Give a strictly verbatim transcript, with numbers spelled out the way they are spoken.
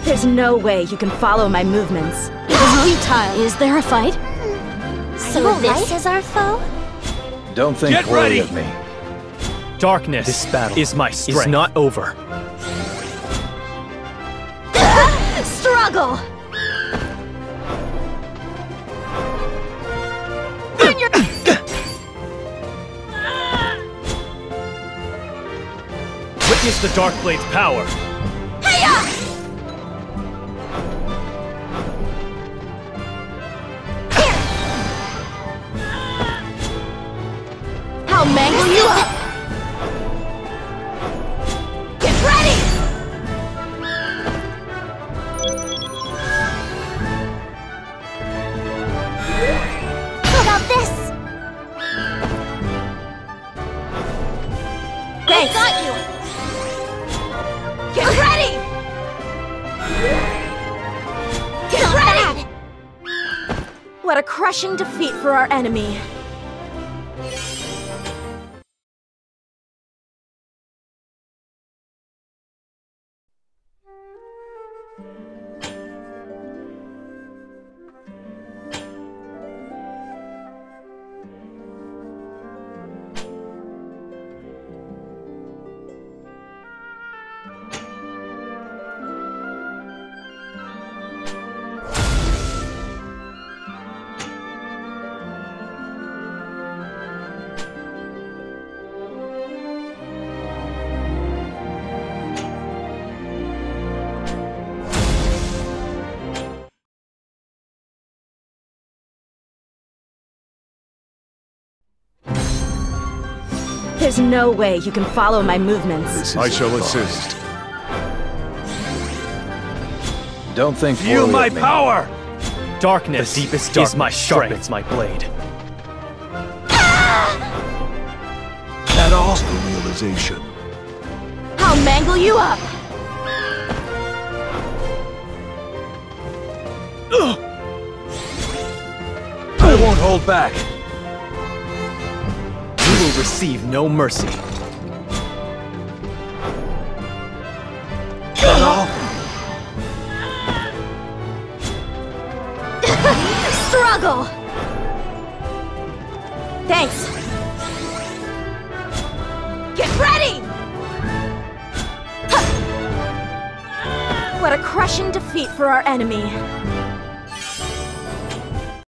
There's no way you can follow my movements. It is futile. Is there a fight? So this is our foe? Don't think Get poorly ready! of me. Darkness This battle is my strength. is not over. Struggle! Witness the Dark Blade's power. I'll mangle you up! Get ready! How about this? Thanks! Got you! Get ready! Get Not ready! bad. What a crushing defeat for our enemy. There's no way you can follow my movements. I shall assist. Don't think Feel poorly my of me. power! Darkness The deepest is darkness my sharpens strength. my blade. That all the realization. I'll mangle you up! I won't hold back. You will receive no mercy. Struggle! Thanks! Get ready! Huh. What a crushing defeat for our enemy.